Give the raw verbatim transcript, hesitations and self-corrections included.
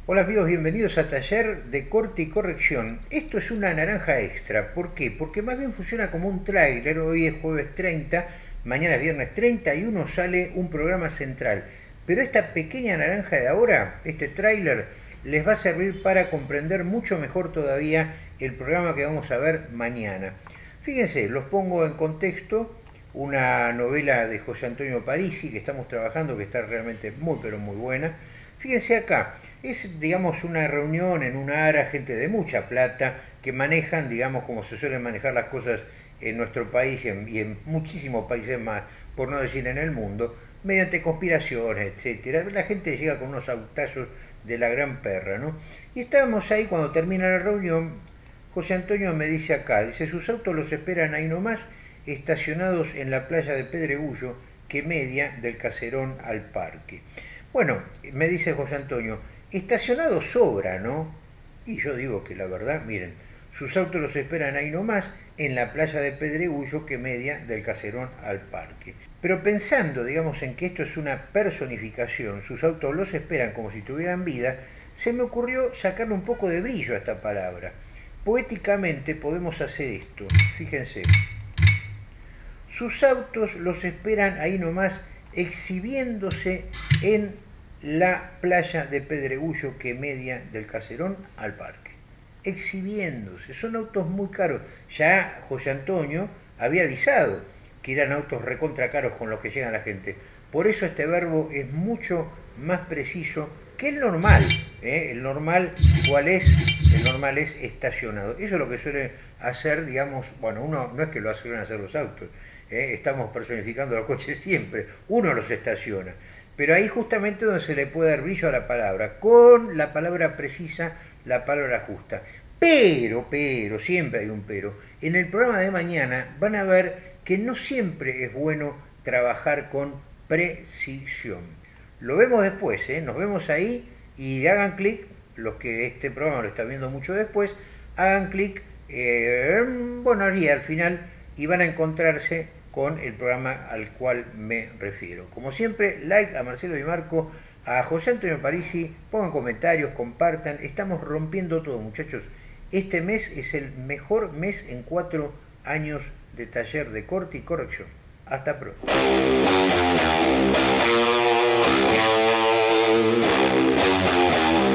Hola amigos, bienvenidos a Taller de Corte y Corrección. Esto es una naranja extra. ¿Por qué? Porque más bien funciona como un tráiler. Hoy es jueves treinta, mañana es viernes treinta y uno sale un programa central. Pero esta pequeña naranja de ahora, este tráiler, les va a servir para comprender mucho mejor todavía el programa que vamos a ver mañana. Fíjense, los pongo en contexto. Una novela de José Antonio Parisi que estamos trabajando, que está realmente muy pero muy buena. Fíjense acá, es digamos una reunión en una ara, gente de mucha plata que manejan, digamos, como se suelen manejar las cosas en nuestro país y en, y en muchísimos países más, por no decir en el mundo, mediante conspiraciones, etcétera. La gente llega con unos autazos de la gran perra, ¿no? Y estábamos ahí cuando termina la reunión. José Antonio me dice acá, dice, sus autos los esperan ahí nomás, estacionados en la playa de Pedregullo, que media del Caserón al parque. Bueno, me dice José Antonio, estacionado sobra, ¿no? Y yo digo que la verdad, miren, sus autos los esperan ahí nomás, en la playa de Pedregullo, que media del Caserón al parque. Pero pensando, digamos, en que esto es una personificación, sus autos los esperan como si tuvieran vida, se me ocurrió sacarle un poco de brillo a esta palabra. Poéticamente podemos hacer esto, fíjense. Sus autos los esperan ahí nomás, exhibiéndose en la playa de Pedregullo que media del Caserón al parque. Exhibiéndose, son autos muy caros. Ya José Antonio había avisado que eran autos recontra caros con los que llega la gente. Por eso este verbo es mucho más preciso que el normal. ¿eh? El normal, ¿cuál es? El normal es estacionado. Eso es lo que suele hacer, digamos, bueno, uno no es que lo suelen hacer los autos, ¿eh? Estamos personificando los coches siempre, uno los estaciona. Pero ahí justamente donde se le puede dar brillo a la palabra, con la palabra precisa, la palabra justa. Pero, pero, siempre hay un pero. En el programa de mañana van a ver que no siempre es bueno trabajar con precisión. Lo vemos después, ¿eh? Nos vemos ahí y hagan clic, los que este programa lo están viendo mucho después, hagan clic, eh, bueno, allí al final, y van a encontrarse con el programa al cual me refiero. Como siempre, like a Marcelo Di Marco, a José Antonio Parisi, pongan comentarios, compartan, estamos rompiendo todo, muchachos. Este mes es el mejor mes en cuatro años de taller de corte y corrección. Hasta pronto. Thank you.